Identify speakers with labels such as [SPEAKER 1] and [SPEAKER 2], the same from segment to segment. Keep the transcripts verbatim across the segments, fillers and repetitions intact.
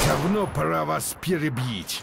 [SPEAKER 1] Давно пора вас перебить.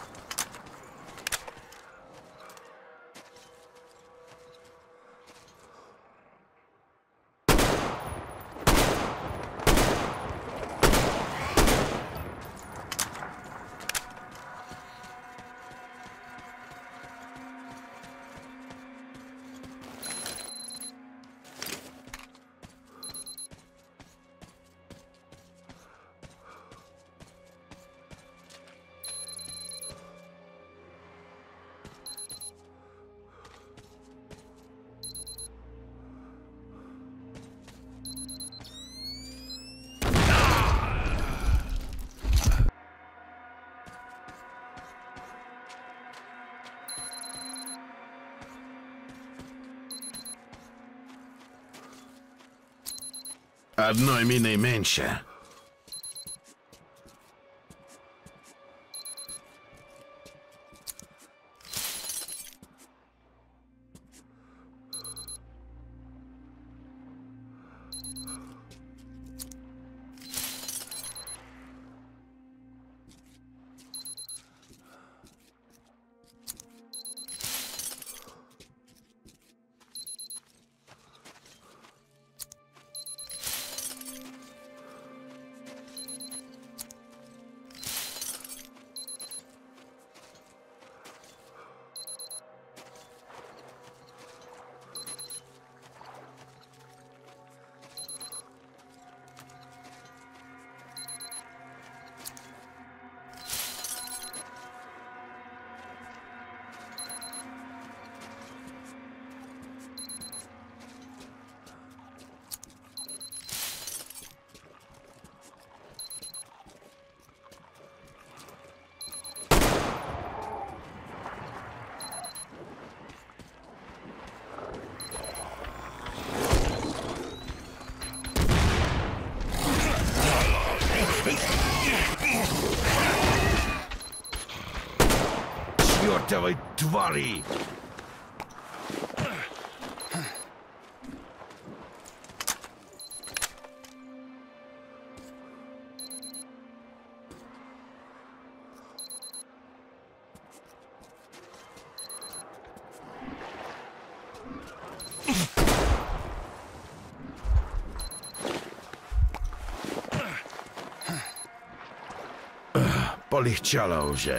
[SPEAKER 1] Одной миной меньше. Чёртовой твари! Полегчало уже.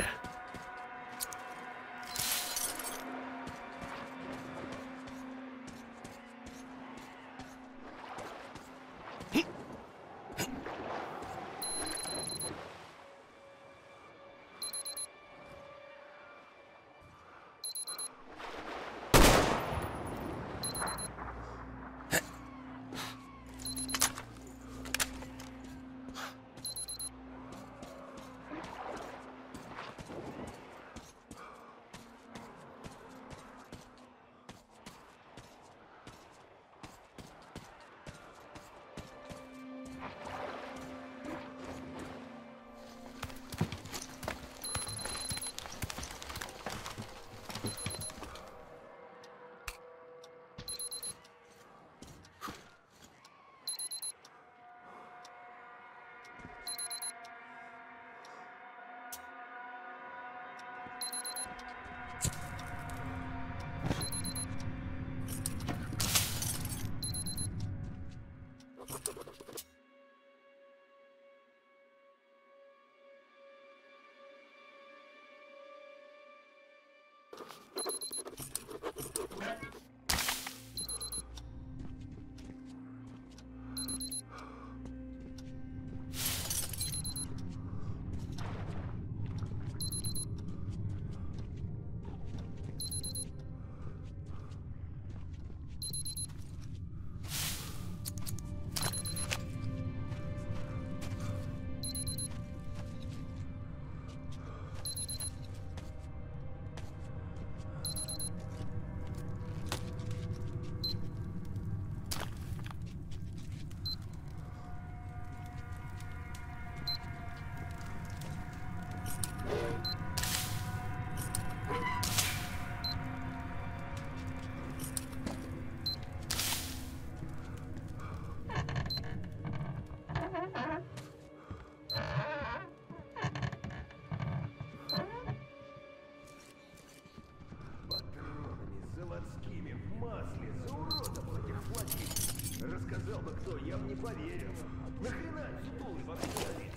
[SPEAKER 2] кто, я бы не поверил. Нахрена сутулый вообще залез?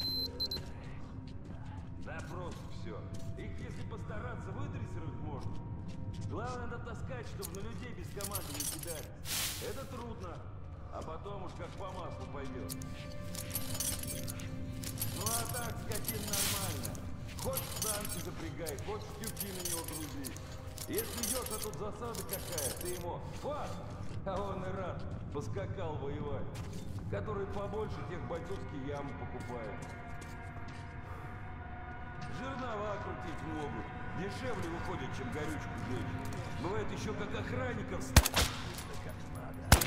[SPEAKER 3] Да просто все. Их если постараться, выдрессировать можно. Главное дотаскать, чтобы на людей без команды не кидались. Это трудно. А потом уж как по маслу пойдет. Ну а так, скотин нормально. Хоть в санки запрягай, хоть в тюки на него грузи. Если идешь, а тут засада какая, ты ему фас, а он и рад, поскакал воевать. Который побольше, тех бойцовские ямы покупает. Жернова крутить могут. Дешевле выходит, чем горючку жечь. Бывает еще как охранников ставят. Как надо.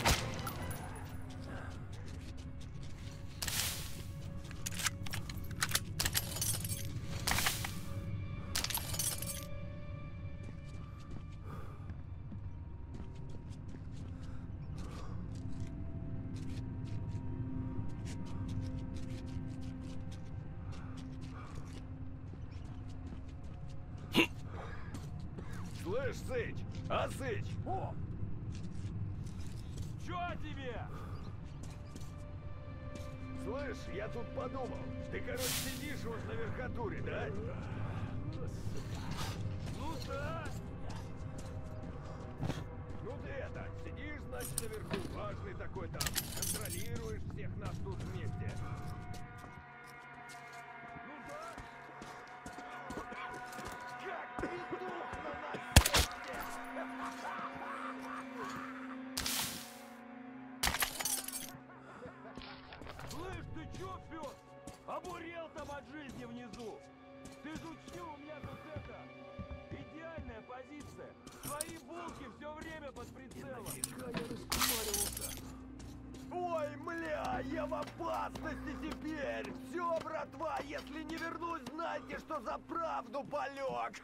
[SPEAKER 2] Слышь, Сыч! А, Сыч!
[SPEAKER 3] О! Чё тебе?
[SPEAKER 2] Слышь, я тут подумал. Ты, короче, сидишь уж на верхотуре, да?
[SPEAKER 3] Ну да.
[SPEAKER 2] Ну ты это, сидишь, значит, наверху, важный такой там, контролируешь всех нас тут вместе.
[SPEAKER 3] Ну да.
[SPEAKER 2] Как петух на нас!
[SPEAKER 3] Слышь, ты чё, пёс? Обурел там от жизни внизу. Ты же учти, у меня тут это... Идеальная позиция. Твои булки все время под прицелом.
[SPEAKER 2] Я раскумаривался. Ой, мля, я в опасности теперь. Все, братва, если не вернусь, знайте, что за правду полег.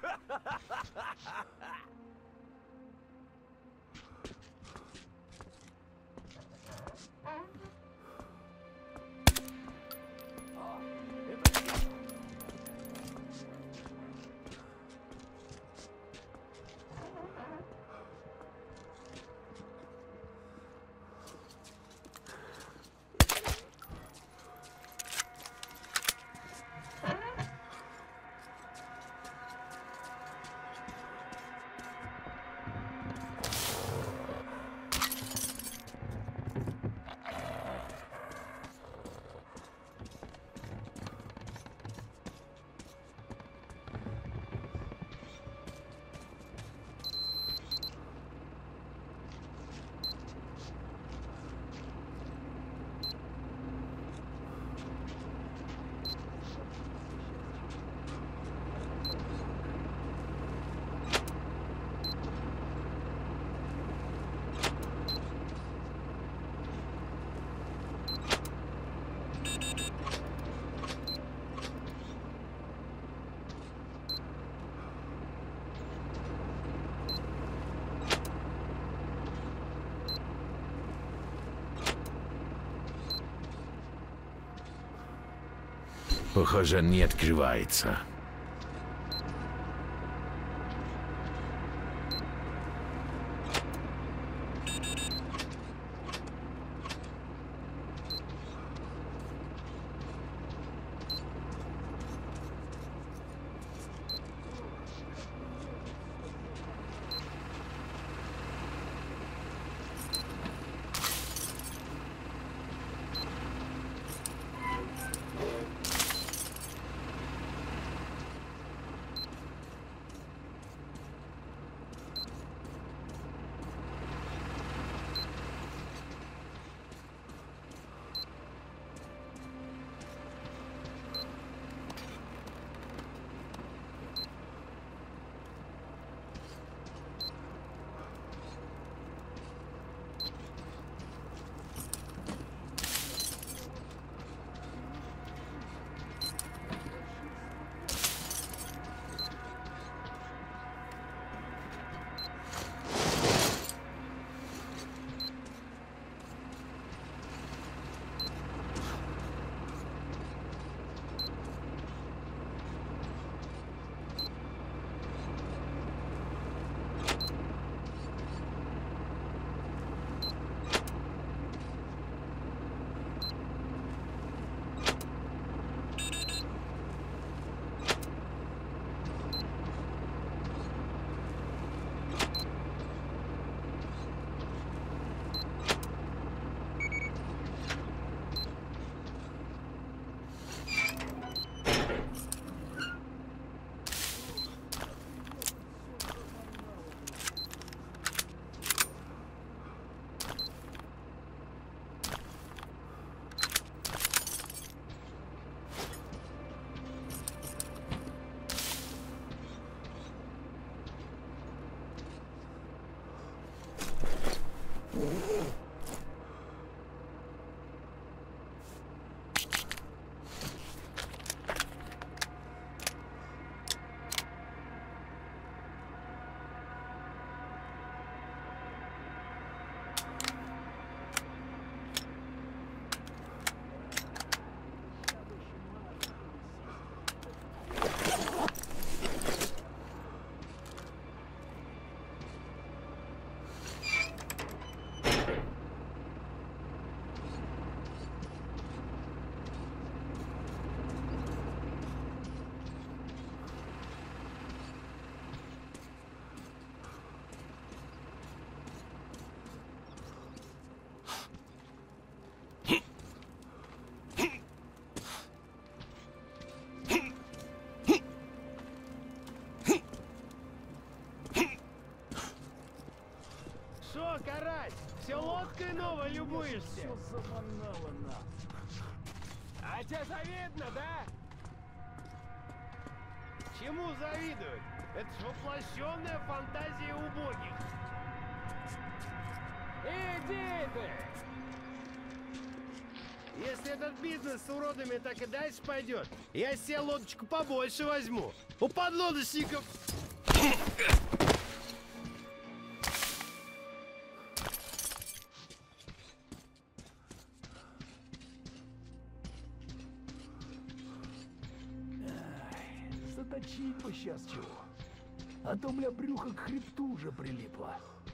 [SPEAKER 1] Похоже, не открывается.
[SPEAKER 4] карась! Все лодкой новой любуешься!
[SPEAKER 2] Все заманало нас.
[SPEAKER 4] А тебе завидно, да? Чему завидуют? Это ж воплощенная фантазия убогих. Иди ты! Если этот бизнес с уродами так и дальше пойдет, я себе лодочку побольше возьму. У подлодочников...
[SPEAKER 2] Заточить бы сейчас чего. А то, бля, брюхо к хребту уже прилипло.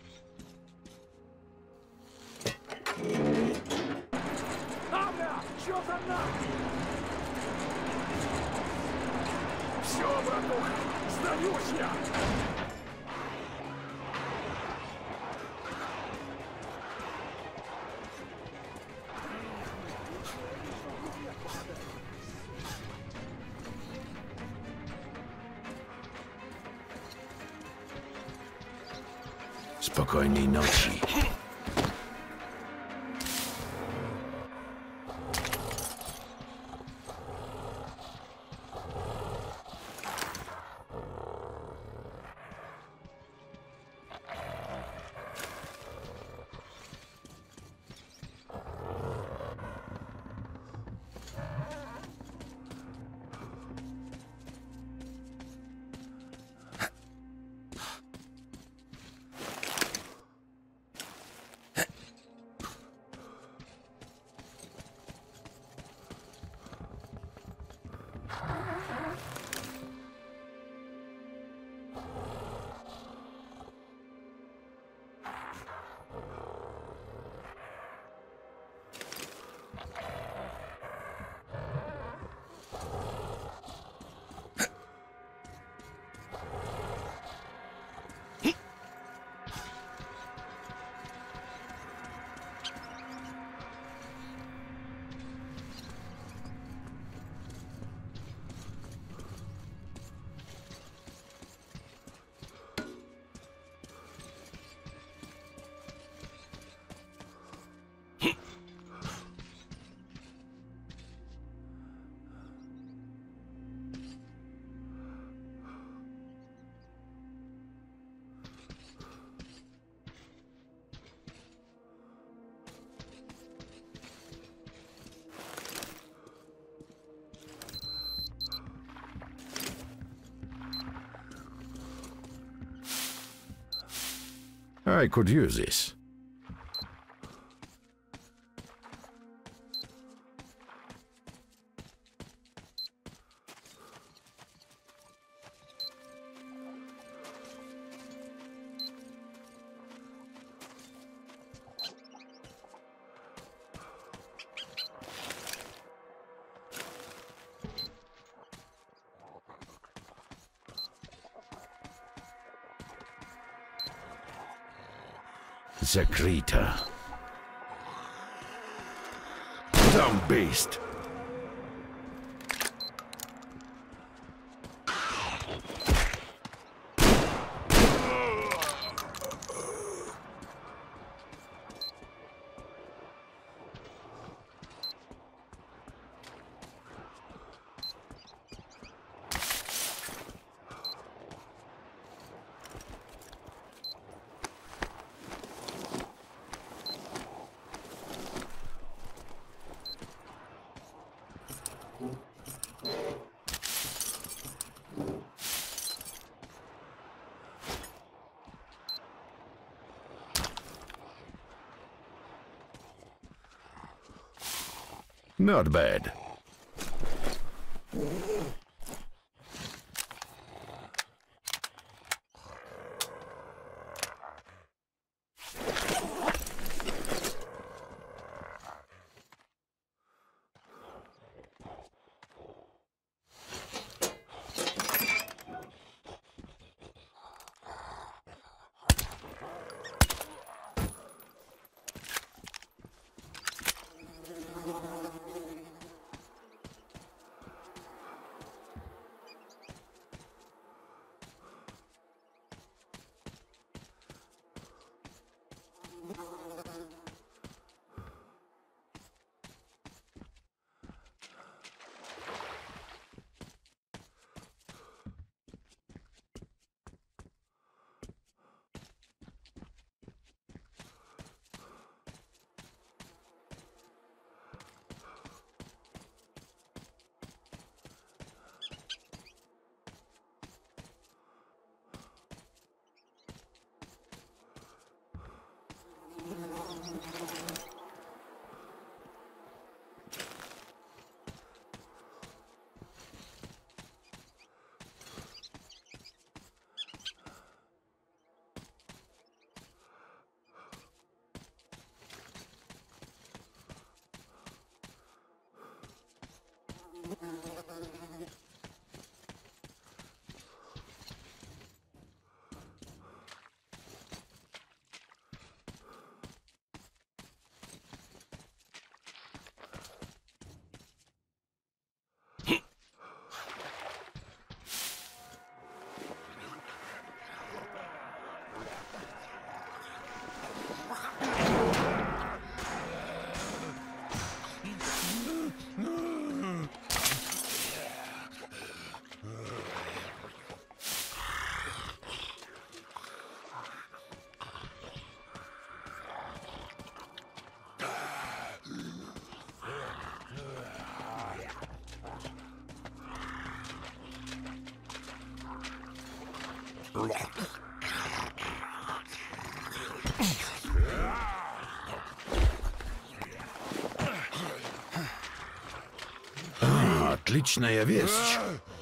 [SPEAKER 2] А, бля, чё за нахуй? Все, братуха, сдаюсь я!
[SPEAKER 1] Спокойной ночи. I could use this. Закрыто. Dumb beast. Not bad. А, отличная вещь.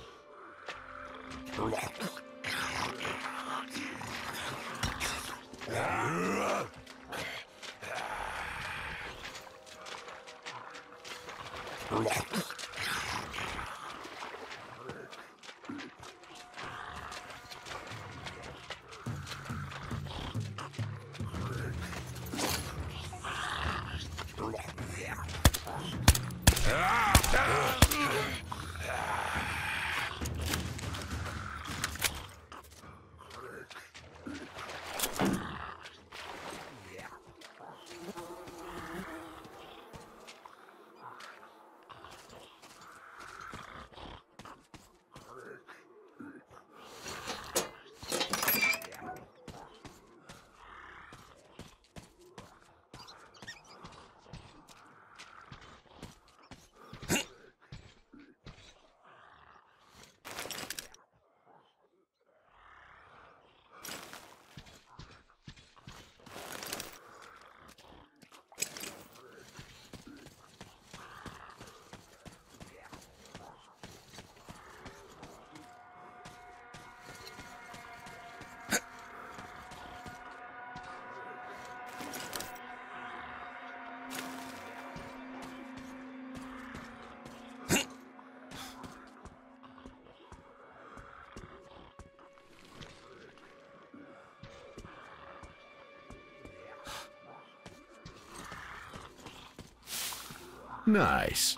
[SPEAKER 1] Nice.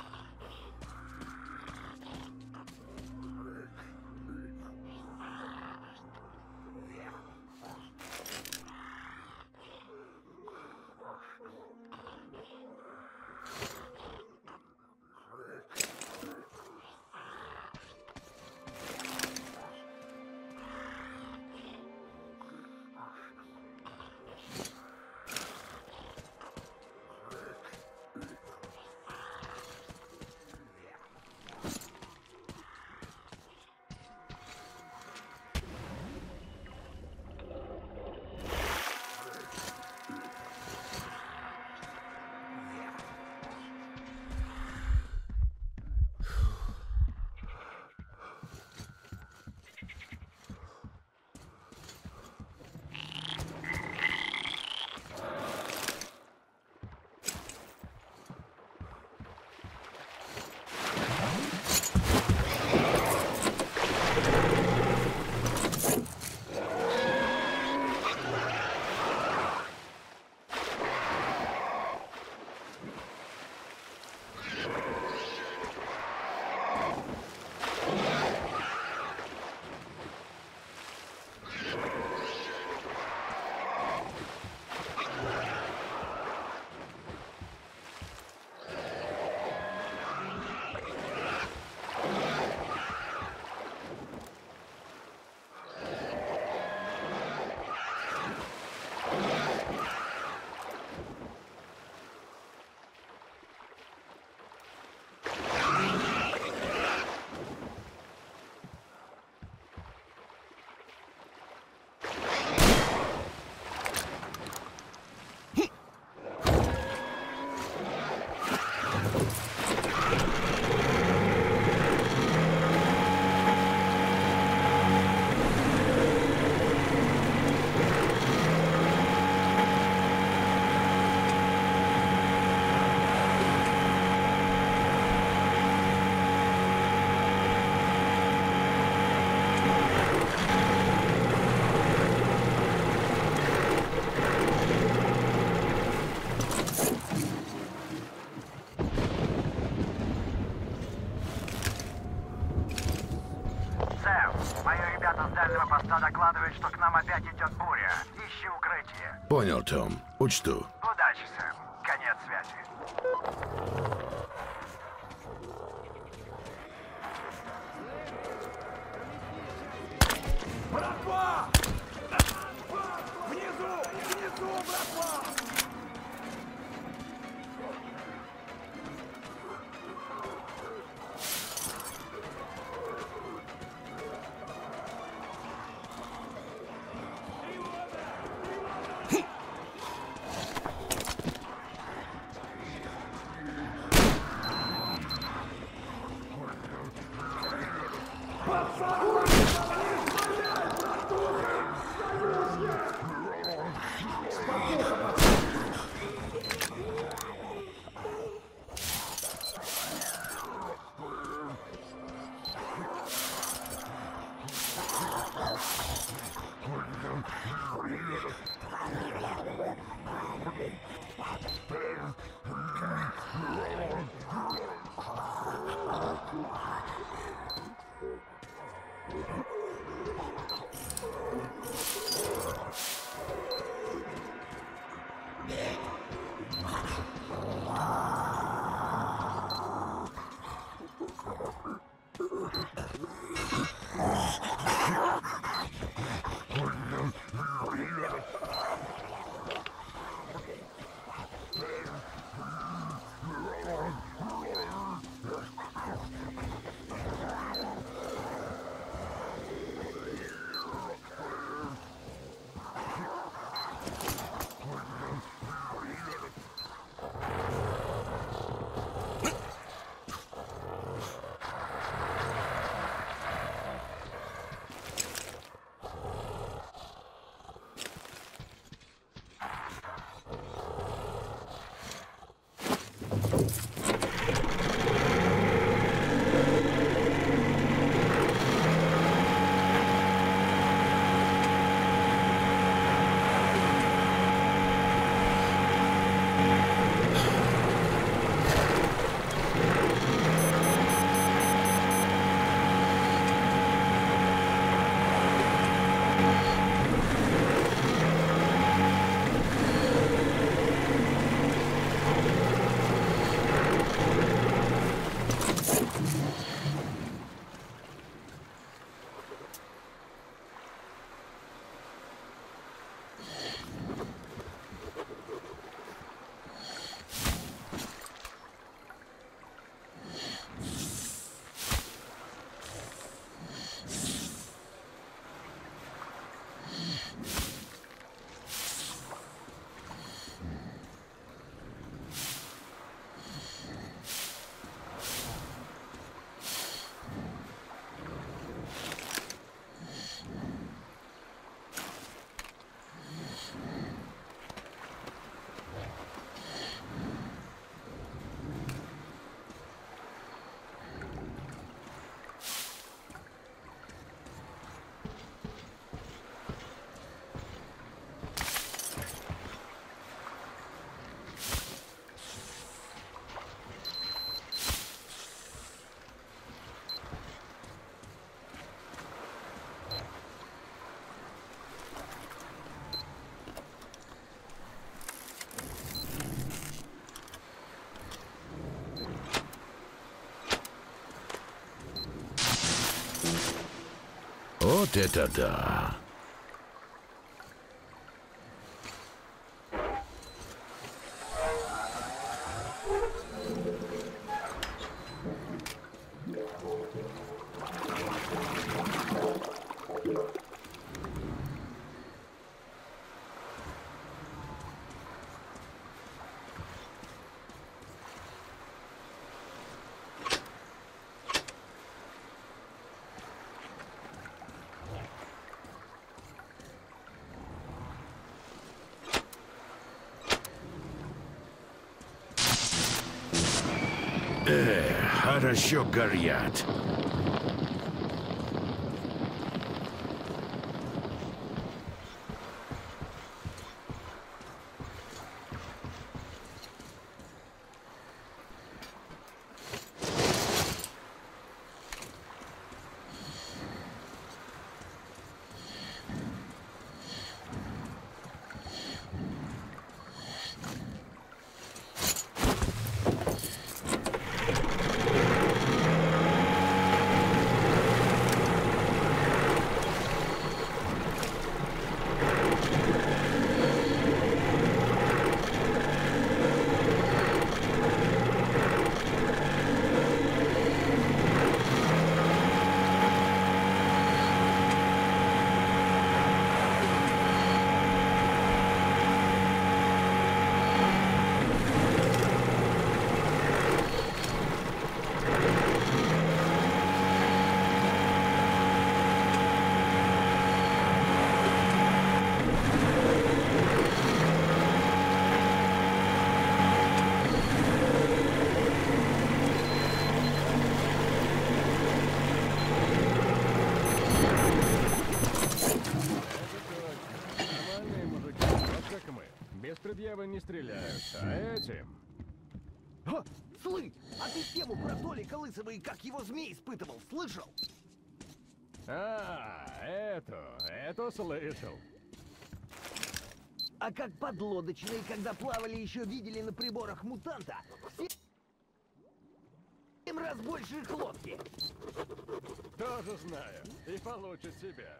[SPEAKER 5] Докладывает, что к нам опять идет буря. Ищи укрытие.
[SPEAKER 1] Понял, Том. Учту.
[SPEAKER 5] Удачи, Сэм. Конец связи.
[SPEAKER 2] Братва! Внизу! Внизу, братва!
[SPEAKER 1] Вот это да! Эх, хорошо горят.
[SPEAKER 3] налево не стреляют, а этим...
[SPEAKER 2] Ха, слышь, а ты тему про Толика Лысого и как его змей испытывал, слышал?
[SPEAKER 3] А, эту, эту слышал.
[SPEAKER 2] А как подлодочные, когда плавали, еще видели на приборах мутанта? В семь раз больше их лодки.
[SPEAKER 3] Тоже знаю. И получит себя.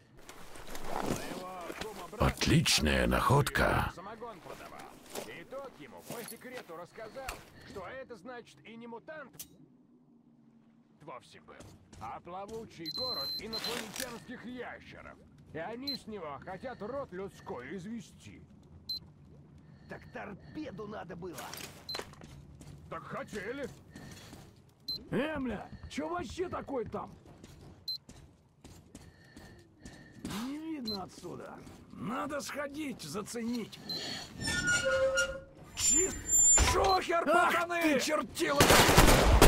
[SPEAKER 1] Отличная находка.
[SPEAKER 3] Самогон продавал. И тот ему по секрету рассказал, что это значит и не мутант вовсе был, а плавучий город инопланетянских ящеров. И они с него хотят род людской извести.
[SPEAKER 2] Так торпеду надо было.
[SPEAKER 3] Так хотели.
[SPEAKER 6] Эмля, чё вообще такой там? Не видно отсюда. Надо сходить, заценить. Чист шохер, пацаны! Ах ты чертила!